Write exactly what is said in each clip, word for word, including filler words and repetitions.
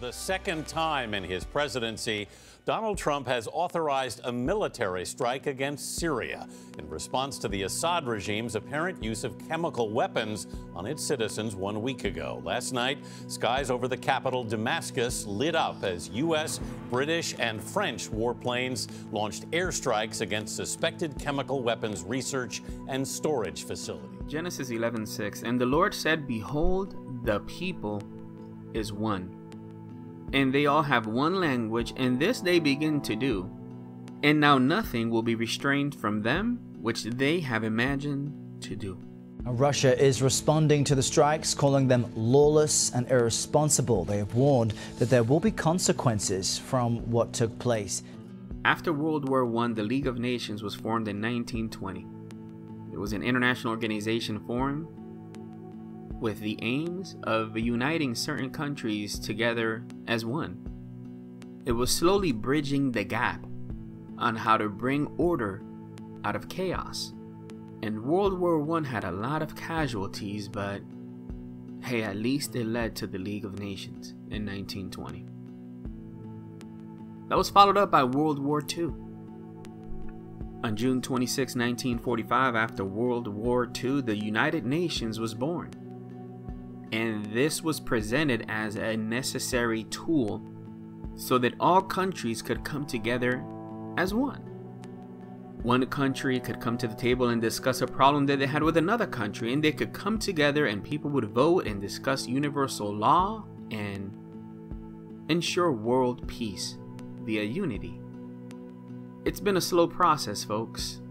the second time in his presidency, Donald Trump has authorized a military strike against Syria in response to the Assad regime's apparent use of chemical weapons on its citizens one week ago. Last night, skies over the capital, Damascus, lit up as U S, British, and French warplanes launched airstrikes against suspected chemical weapons research and storage facilities. Genesis eleven six, and the Lord said, "Behold, the people is one, and they all have one language, and this they begin to do. And now nothing will be restrained from them which they have imagined to do." Russia is responding to the strikes, calling them lawless and irresponsible. They have warned that there will be consequences from what took place. After World War One, the League of Nations was formed in nineteen twenty. It was an international organization formed with the aims of uniting certain countries together as one. It was slowly bridging the gap on how to bring order out of chaos. And World War One had a lot of casualties, but hey, at least it led to the League of Nations in nineteen twenty. That was followed up by World War Two. On June twenty-sixth, nineteen forty-five, after World War Two, the United Nations was born. And this was presented as a necessary tool so that all countries could come together as one. One country could come to the table and discuss a problem that they had with another country, and they could come together and people would vote and discuss universal law and ensure world peace via unity. It's been a slow process, folks,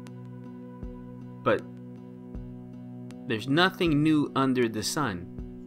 but there's nothing new under the sun.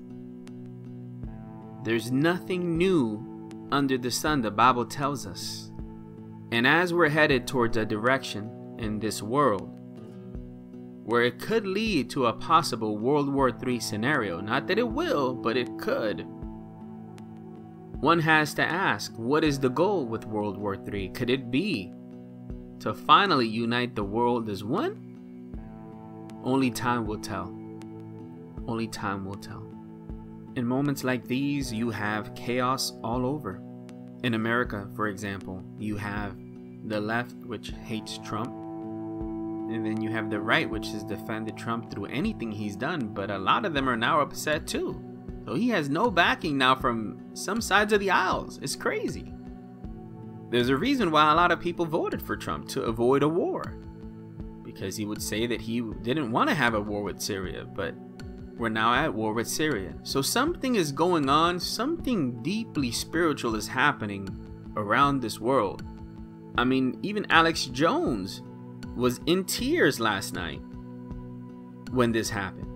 There's nothing new under the sun, the Bible tells us. And as we're headed towards a direction in this world where it could lead to a possible World War Three scenario, not that it will, but it could, one has to ask, what is the goal with World War Three? Could it be to finally unite the world as one? Only time will tell. Only time will tell. In moments like these, you have chaos all over. In America, for example, you have the left, which hates Trump, and then you have the right, which has defended Trump through anything he's done, but a lot of them are now upset too. So he has no backing now from some sides of the aisles. It's crazy. There's a reason why a lot of people voted for Trump, to avoid a war, because he would say that he didn't want to have a war with Syria, but we're now at war with Syria. So something is going on, something deeply spiritual is happening around this world. I mean, even Alex Jones was in tears last night when this happened.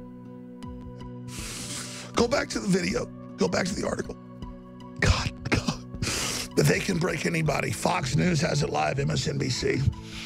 Go back to the video. Go back to the article. God, God. That they can break anybody. Fox News has it live, M S N B C.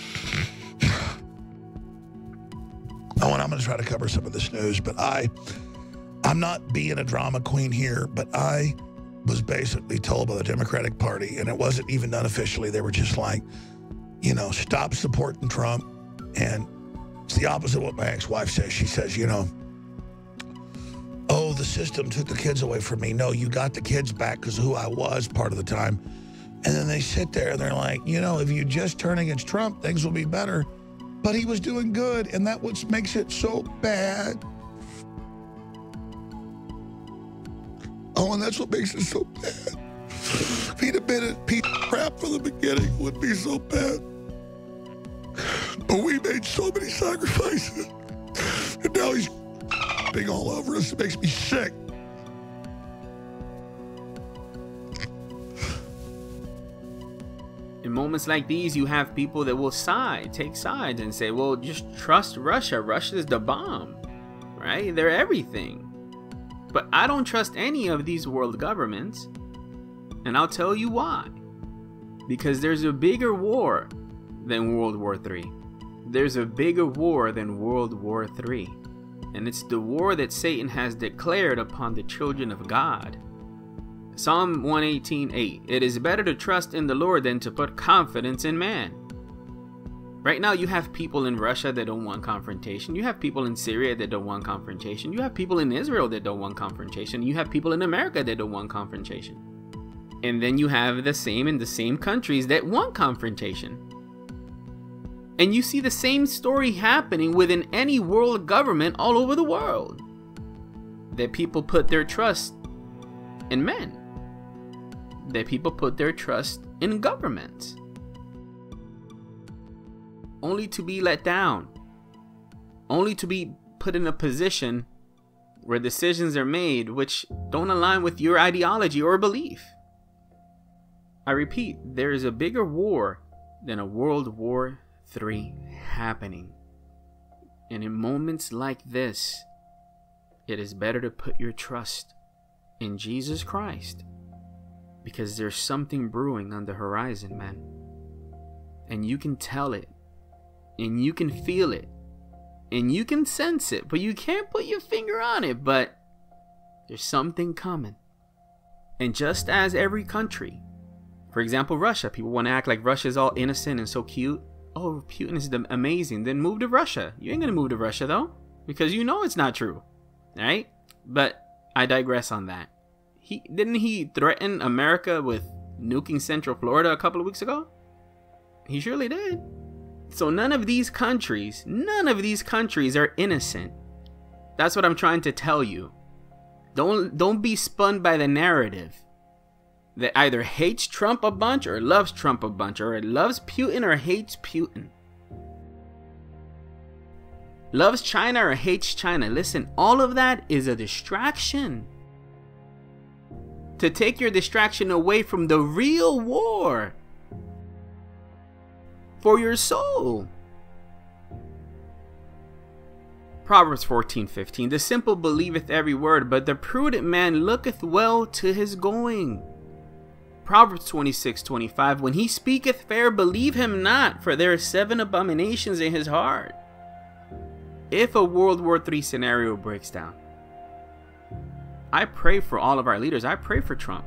Oh, and I'm going to try to cover some of this news, but I, I'm not being a drama queen here, but I was basically told by the Democratic Party, and it wasn't even done officially. They were just like, you know, stop supporting Trump. And it's the opposite of what my ex-wife says. She says, you know, oh, the system took the kids away from me. No, you got the kids back because of who I was part of the time. And then they sit there and they're like, you know, if you just turn against Trump, things will be better. But he was doing good, and that what makes it so bad. Oh, and that's what makes it so bad. If he'd have been a piece of crap from the beginning, it wouldn't be so bad. But we made so many sacrifices, and now he's being all over us. It makes me sick. In moments like these, you have people that will side, take sides and say, well, just trust Russia. Russia's the bomb, right? They're everything. But I don't trust any of these world governments, and I'll tell you why. Because there's a bigger war than World War Three. There's a bigger war than World War Three. And it's the war that Satan has declared upon the children of God. Psalm one eighteen eight. It is better to trust in the Lord than to put confidence in man. Right now you have people in Russia that don't want confrontation. You have people in Syria that don't want confrontation. You have people in Israel that don't want confrontation. You have people in America that don't want confrontation. And then you have the same in the same countries that want confrontation. And you see the same story happening within any world government all over the world. That people put their trust in men. That people put their trust in government. Only to be let down. Only to be put in a position where decisions are made which don't align with your ideology or belief. I repeat, there is a bigger war than a World War Three happening. And in moments like this, it is better to put your trust in Jesus Christ, because there's something brewing on the horizon, man. And you can tell it, and you can feel it, and you can sense it, but you can't put your finger on it. But there's something coming. And just as every country, for example, Russia, people want to act like Russia is all innocent and so cute. Oh, Putin is amazing. Then move to Russia. You ain't gonna move to Russia though, because you know it's not true, right? But I digress on that. He didn't he threaten America with nuking Central Florida a couple of weeks ago? He surely did. So none of these countries, none of these countries are innocent. That's what I'm trying to tell you. Don't don't be spun by the narrative that either hates Trump a bunch or loves Trump a bunch, or it loves Putin or hates Putin. Loves China or hates China. Listen, all of that is a distraction. To take your distraction away from the real war for your soul. Proverbs fourteen fifteen. The simple believeth every word, but the prudent man looketh well to his going. Proverbs twenty-six twenty-five. When he speaketh fair, believe him not, for there are seven abominations in his heart. If a World War Three scenario breaks down, I pray for all of our leaders. I pray for Trump.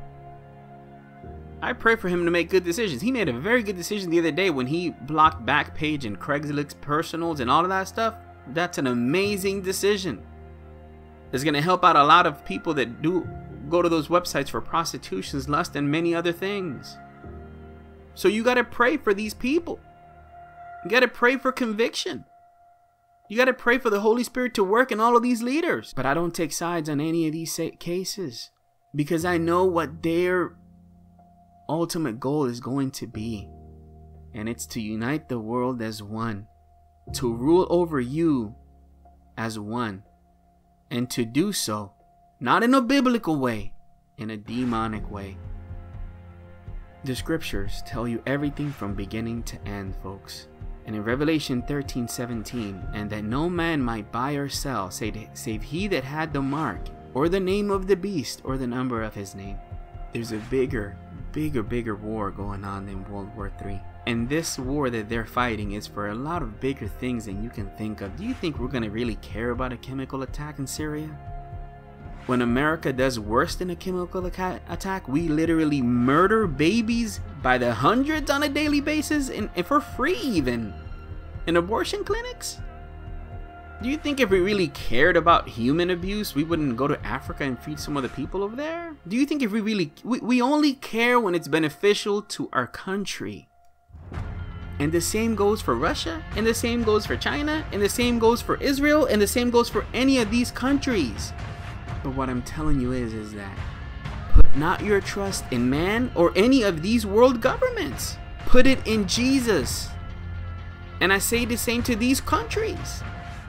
I pray for him to make good decisions. He made a very good decision the other day when he blocked Backpage and Craigslist personals and all of that stuff. That's an amazing decision. It's going to help out a lot of people that do go to those websites for prostitutions, lust, and many other things. So you got to pray for these people. You got to pray for conviction. You got to pray for the Holy Spirit to work in all of these leaders. But I don't take sides on any of these cases, because I know what their ultimate goal is going to be. And it's to unite the world as one. To rule over you as one. And to do so, not in a biblical way, in a demonic way. The scriptures tell you everything from beginning to end, folks. And in Revelation thirteen seventeen, and that no man might buy or sell, save he that had the mark, or the name of the beast, or the number of his name. There's a bigger, bigger, bigger war going on than World War Three. And this war that they're fighting is for a lot of bigger things than you can think of. Do you think we're going to really care about a chemical attack in Syria? When America does worse than a chemical attack, we literally murder babies by the hundreds on a daily basis, and, and for free even, in abortion clinics? Do you think if we really cared about human abuse, we wouldn't go to Africa and feed some of the people over there? Do you think if we really, we, we only care when it's beneficial to our country? And the same goes for Russia, and the same goes for China, and the same goes for Israel, and the same goes for any of these countries. But what I'm telling you is, is that put not your trust in man or any of these world governments. Put it in Jesus. And I say the same to these countries.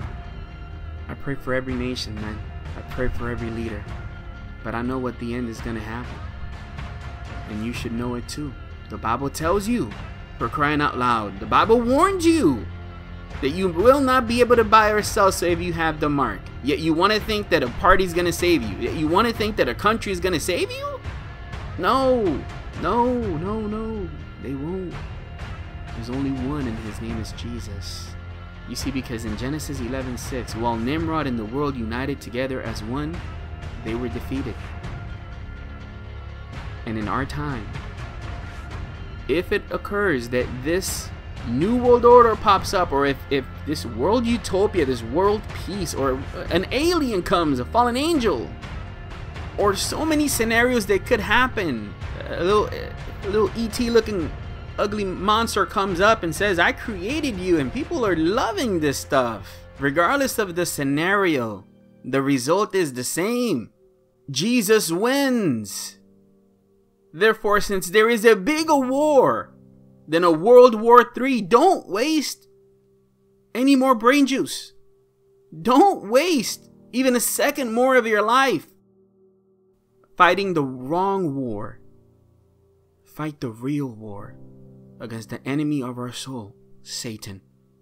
I pray for every nation, man. I pray for every leader. But I know what the end is going to happen. And you should know it too. The Bible tells you, for crying out loud, the Bible warns you that you will not be able to buy or sell save you have the mark. Yet you want to think that a party's going to save you. Yet you want to think that a country is going to save you? No, no, no, no. They won't. There's only one, and his name is Jesus. You see, because in Genesis eleven six, while Nimrod and the world united together as one, they were defeated. And in our time, if it occurs that this new world order pops up, or if, if this world utopia, this world peace, or an alien comes, a fallen angel, or so many scenarios that could happen. A little, a little E T looking ugly monster comes up and says, I created you, and people are loving this stuff. Regardless of the scenario, the result is the same. Jesus wins. Therefore, since there is a bigger war than a World War Three, don't waste any more brain juice. Don't waste even a second more of your life fighting the wrong war. Fight the real war against the enemy of our soul, Satan.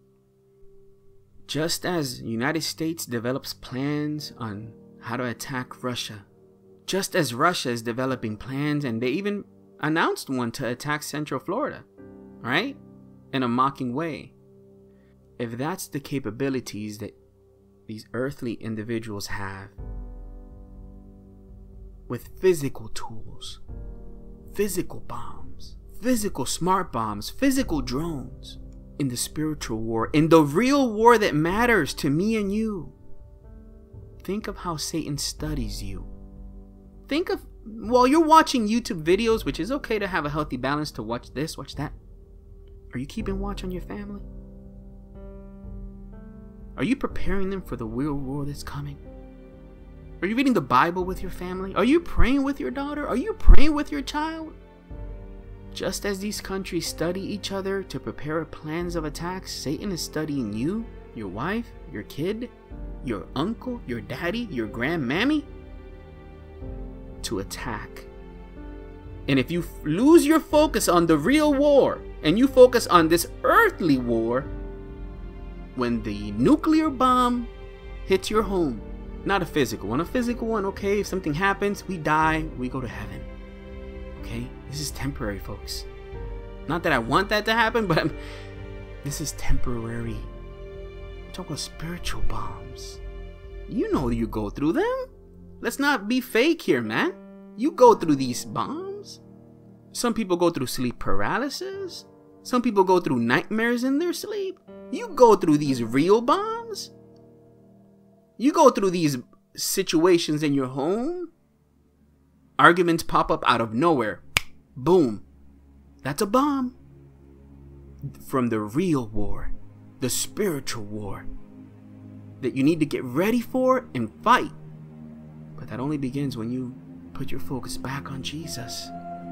Just as United States develops plans on how to attack Russia, just as Russia is developing plans, and they even announced one to attack Central Florida, right? In a mocking way. If that's the capabilities that these earthly individuals have, with physical tools, physical bombs, physical smart bombs, physical drones, in the spiritual war, in the real war that matters to me and you, think of how Satan studies you. Think of, while you're watching YouTube videos, which is okay to have a healthy balance to watch this, watch that, are you keeping watch on your family? Are you preparing them for the real war that's coming? Are you reading the Bible with your family? Are you praying with your daughter? Are you praying with your child? Just as these countries study each other to prepare plans of attacks, Satan is studying you, your wife, your kid, your uncle, your daddy, your grandmammy, to attack. And if you lose your focus on the real war and you focus on this earthly war, when the nuclear bomb hits your home, not a physical one, a physical one, okay, if something happens, we die, we go to heaven. Okay, this is temporary, folks. Not that I want that to happen, but I'm, this is temporary. I'm talking about spiritual bombs. You know you go through them. Let's not be fake here, man. You go through these bombs. Some people go through sleep paralysis. Some people go through nightmares in their sleep. You go through these real bombs. You go through these situations in your home. Arguments pop up out of nowhere. Boom. That's a bomb. From the real war, the spiritual war that you need to get ready for and fight. But that only begins when you put your focus back on Jesus.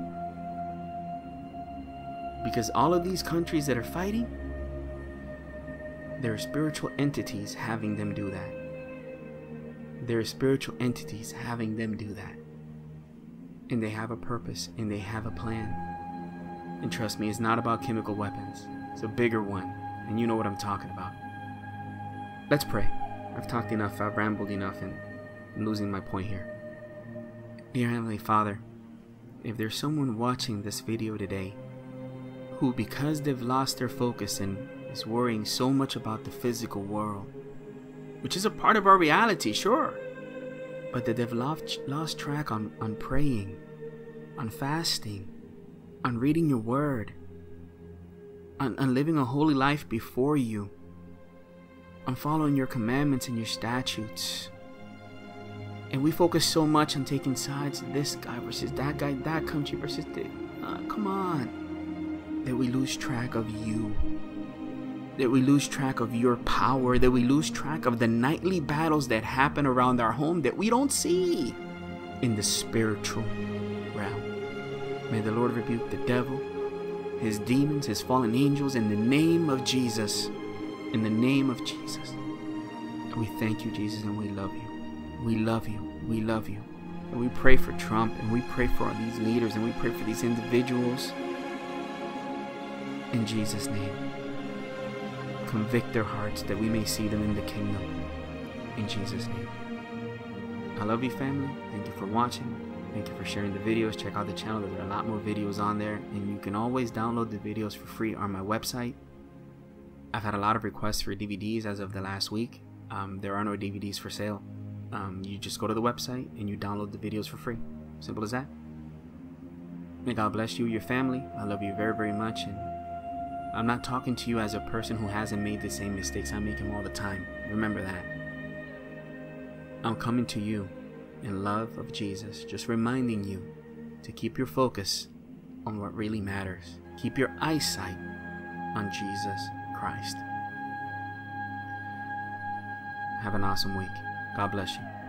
Because all of these countries that are fighting, there are spiritual entities having them do that. There are spiritual entities having them do that. And they have a purpose and they have a plan. And trust me, it's not about chemical weapons. It's a bigger one. And you know what I'm talking about. Let's pray. I've talked enough, I've rambled enough, and I'm losing my point here. Dear Heavenly Father, if there's someone watching this video today who, because they've lost their focus and is worrying so much about the physical world, which is a part of our reality, sure, but that they've lost, lost track on, on praying, on fasting, on reading your word, on, on living a holy life before you, on following your commandments and your statutes. And we focus so much on taking sides, this guy versus that guy, that country versus this. Uh, come on. That we lose track of you. That we lose track of your power. That we lose track of the nightly battles that happen around our home that we don't see in the spiritual realm. May the Lord rebuke the devil, his demons, his fallen angels, in the name of Jesus. In the name of Jesus. And we thank you, Jesus, and we love you. We love you. We love you. And we pray for Trump, and we pray for all these leaders, and we pray for these individuals. In Jesus' name. Convict their hearts that we may see them in the kingdom. In Jesus' name. I love you, family. Thank you for watching. Thank you for sharing the videos. Check out the channel. There are a lot more videos on there. And you can always download the videos for free on my website. I've had a lot of requests for D V Ds as of the last week. Um, there are no D V Ds for sale. Um, you just go to the website and you download the videos for free. Simple as that. May God bless you, your family. I love you very, very much. And I'm not talking to you as a person who hasn't made the same mistakes. I make them all the time. Remember that. I'm coming to you and love of Jesus, just reminding you to keep your focus on what really matters. Keep your eyesight on Jesus Christ. Have an awesome week. God bless you.